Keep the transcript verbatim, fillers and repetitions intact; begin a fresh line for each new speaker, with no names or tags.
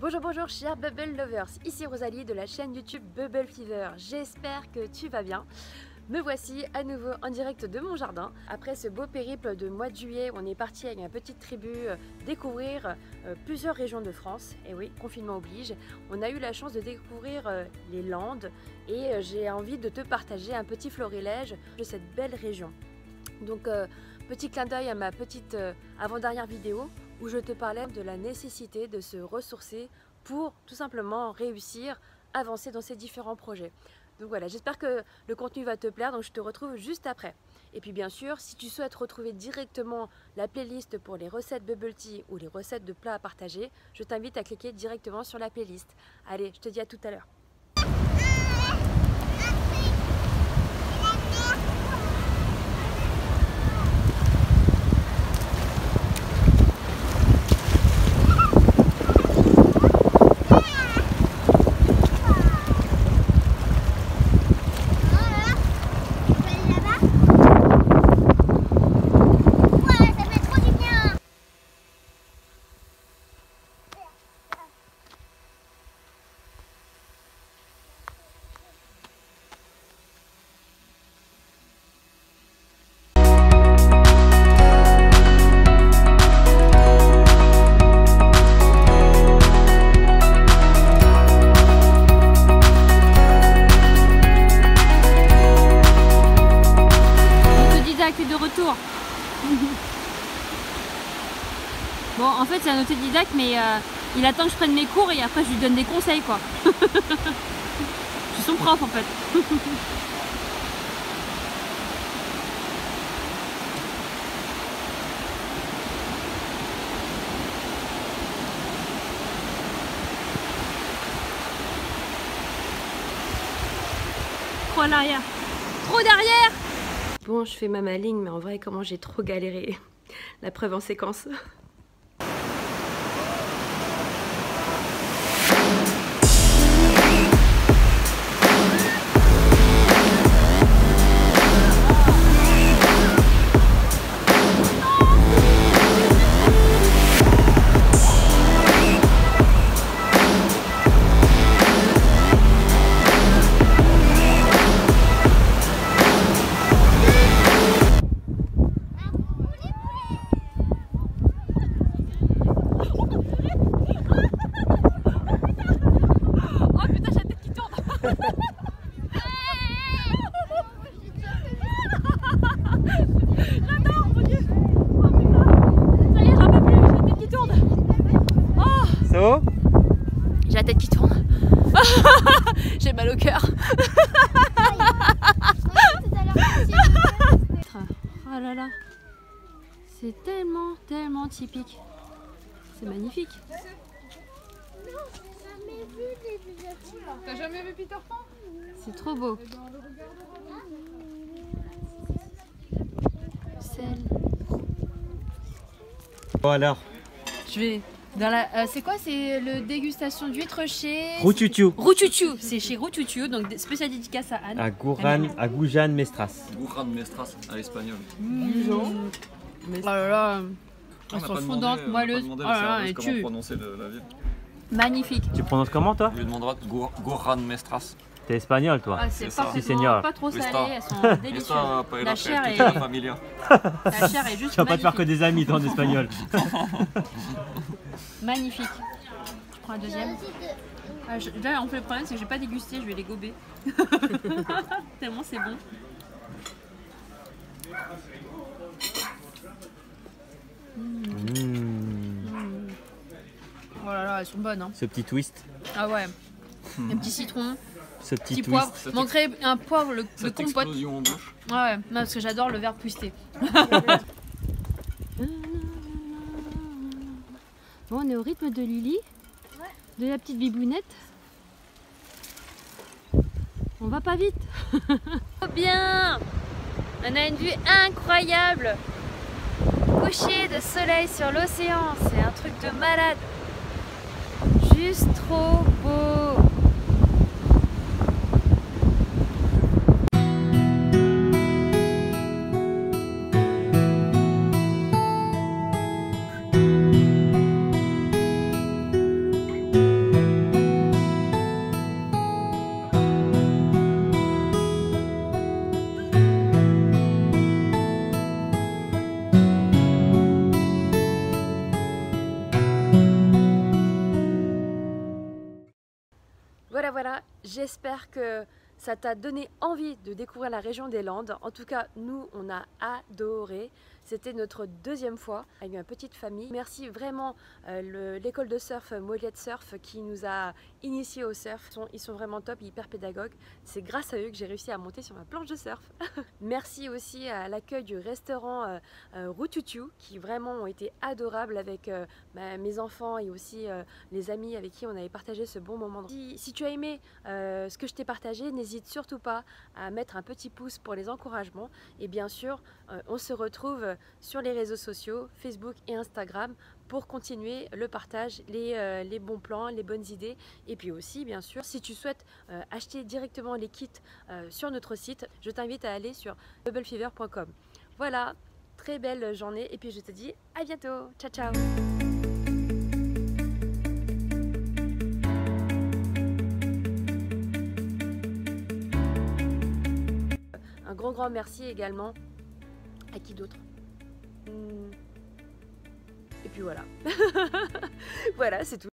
Bonjour bonjour chers Bubble Lovers, ici Rosalie de la chaîne YouTube Bubble Fever. J'espère que tu vas bien. Me voici à nouveau en direct de mon jardin. Après ce beau périple de mois de juillet, on est parti avec ma petite tribu euh, découvrir euh, plusieurs régions de France. Et oui, confinement oblige. On a eu la chance de découvrir euh, les Landes et euh, j'ai envie de te partager un petit florilège de cette belle région. Donc euh, petit clin d'œil à ma petite euh, avant-dernière vidéo où je te parlais de la nécessité de se ressourcer pour tout simplement réussir, avancer dans ces différents projets. Donc voilà, j'espère que le contenu va te plaire, donc je te retrouve juste après. Et puis bien sûr, si tu souhaites retrouver directement la playlist pour les recettes bubble tea ou les recettes de plats à partager, je t'invite à cliquer directement sur la playlist. Allez, je te dis à tout à l'heure. De retour. Bon, en fait c'est un autodidacte, mais euh, il attend que je prenne mes cours et après je lui donne des conseils quoi. Je suis son prof en fait. Trop à l'arrière. Trop derrière. Bon, je fais ma maligne, mais en vrai, comment j'ai trop galéré. La preuve en séquence. J'adore, mon Dieu. Oh putain. Ça y est, j'en peux plus, j'ai la tête qui tourne. Oh.
Ça va?
J'ai la tête qui tourne. J'ai mal au cœur. Oh là là. C'est tellement, tellement typique. C'est magnifique.
T'as jamais vu Peter Pan?
C'est trop beau. Sel.
Bon alors.
Je vais dans la. Euh, c'est quoi? C'est le dégustation d'huîtres chez.
Roututu.
Roututu. C'est chez Roututu, donc spécial dédicace à Anne.
À Gouran, à Goujan Mestras.
Gouran Mestras à l'espagnol.
Mmh. Oh là là. Elles sont fondantes,
demandé,
moelleuses.
On
Oh
n'a pas
là là,
demandé
et
le service,
tu.
comment prononcer le- la ville.
Magnifique.
Tu prononces comment toi?
On lui demandera Gour- Gouran Mestras.
T'es espagnol toi?
Ah, c'est
C'est ça.
Si,
parfaitement
seigneur.
pas trop salé,
Esta.
elles sont
Esta
délicieuses.
paella
La chair
per
est,
tutta la familia.
la chair est juste
Tu vas pas te faire que
magnifique.
des amis toi en espagnol.
Magnifique. Je prends un deuxième. Ah, je- là, en fait, le problème, c'est que j'ai pas dégusté, je vais les gober. Tellement c'est bon.
Mmh.
Oh là là, elles sont bonnes. Hein.
Ce petit twist.
Ah ouais. Un petit citron,
Ce petit
petit
twist.
poivre.
Cette
Manquerait un poivre, le, le
Cette
compote.
explosion en bouche.
Ah ouais, non, parce que j'adore le verbe twisté. Bon, on est au rythme de Lily, de la petite bibounette. On va pas vite. Oh bien. On a une vue incroyable. Coucher de soleil sur l'océan, c'est un truc de malade. Juste trop beau.
voilà, j'espère que ça t'a donné envie de découvrir la région des Landes. En tout cas, nous, on a adoré. C'était notre deuxième fois avec ma petite famille. Merci vraiment euh, l'école de surf Moliette Surf qui nous a initiés au surf. Ils sont, ils sont vraiment top, hyper pédagogues. C'est grâce à eux que j'ai réussi à monter sur ma planche de surf. Merci aussi à l'accueil du restaurant euh, euh, Roututu qui vraiment ont été adorables avec euh, ma, mes enfants et aussi euh, les amis avec qui on avait partagé ce bon moment. Si, si tu as aimé euh, ce que je t'ai partagé, n'hésite surtout pas à mettre un petit pouce pour les encouragements. Et bien sûr, euh, on se retrouve sur les réseaux sociaux, Facebook et Instagram, pour continuer le partage, les, euh, les bons plans, les bonnes idées. Et puis aussi, bien sûr, si tu souhaites euh, acheter directement les kits euh, sur notre site, je t'invite à aller sur bubble fever point com. Voilà, très belle journée et puis je te dis à bientôt. Ciao, ciao. Un grand, grand merci également à qui d'autre? Et puis voilà. Voilà, c'est tout.